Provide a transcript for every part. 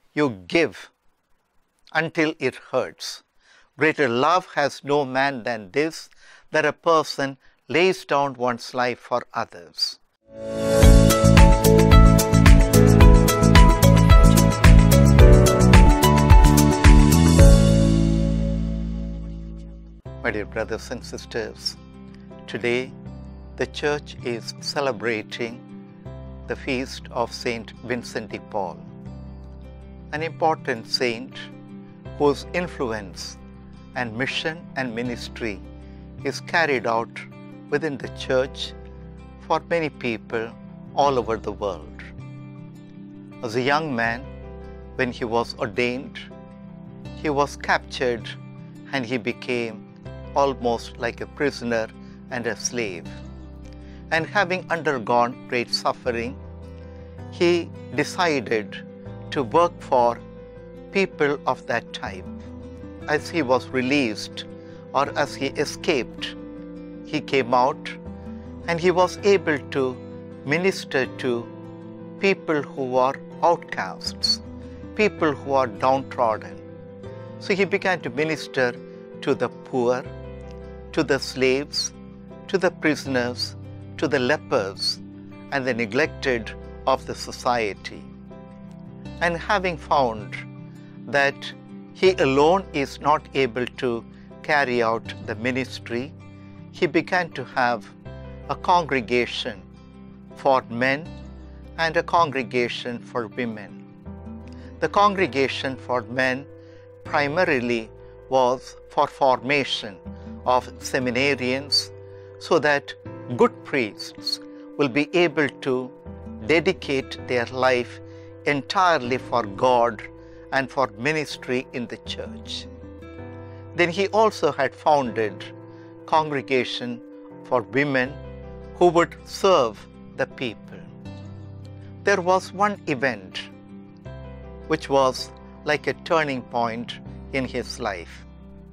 You give until it hurts. Greater love has no man than this, that a person lays down one's life for others. My dear brothers and sisters, today the Church is celebrating the feast of Saint Vincent de Paul, an important saint whose influence and mission and ministry is carried out within the Church for many people all over the world. As a young man, when he was ordained, he was captured and he became almost like a prisoner and a slave. And having undergone great suffering, he decided to work for people of that type. As he was released or as he escaped, he came out and he was able to minister to people who are outcasts, people who are downtrodden. So he began to minister to the poor, to the slaves, to the prisoners, to the lepers, and the neglected of the society. And having found that he alone is not able to carry out the ministry, he began to have a congregation for men and a congregation for women. The congregation for men primarily was for formation of seminarians, so that good priests will be able to dedicate their life entirely for God and for ministry in the Church. Then he also had founded congregation for women who would serve the people. There was one event which was like a turning point in his life.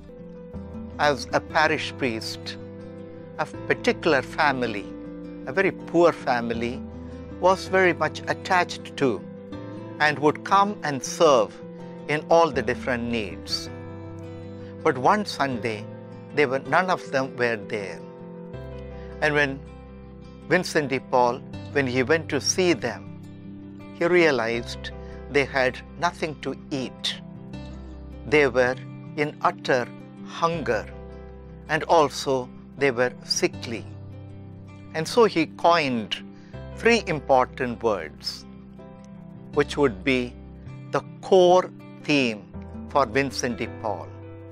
As a parish priest, a particular family, a very poor family, was very much attached to and would come and serve in all the different needs. But one Sunday, none of them were there. And when Vincent de Paul, when he went to see them, he realized they had nothing to eat. They were in utter hunger, and also they were sickly. And so he coined 3 important words, which would be the core theme for Vincent de Paul: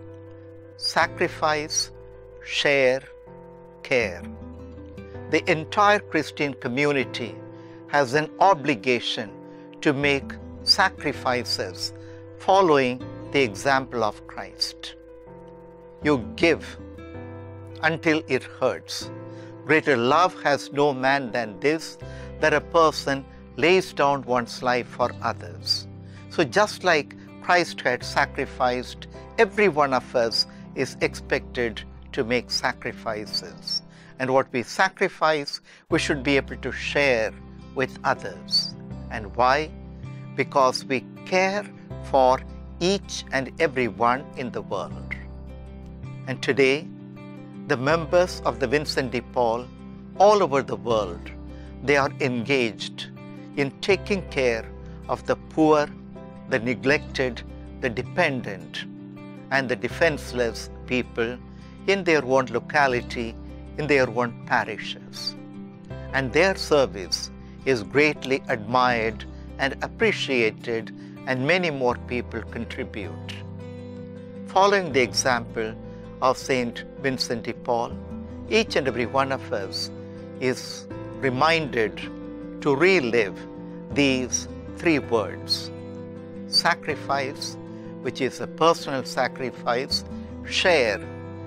sacrifice, share, care. The entire Christian community has an obligation to make sacrifices following the example of Christ. You give until it hurts. Greater love has no man than this, that a person lays down one's life for others. So just like Christ had sacrificed, every one of us is expected to make sacrifices. And what we sacrifice, we should be able to share with others. And why? Because we care for each and every one in the world. And today, the members of the Vincent de Paul all over the world, they are engaged in taking care of the poor, the neglected, the dependent, and the defenseless people in their own locality, in their own parishes. And their service is greatly admired and appreciated, and many more people contribute. Following the example of Saint Vincent de Paul, each and every one of us is reminded to relive these 3 words: sacrifice, which is a personal sacrifice; share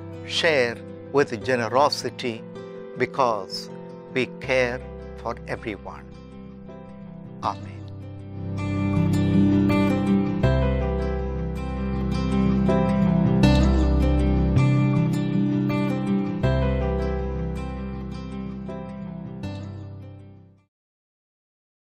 with generosity, because we care for everyone. Amen.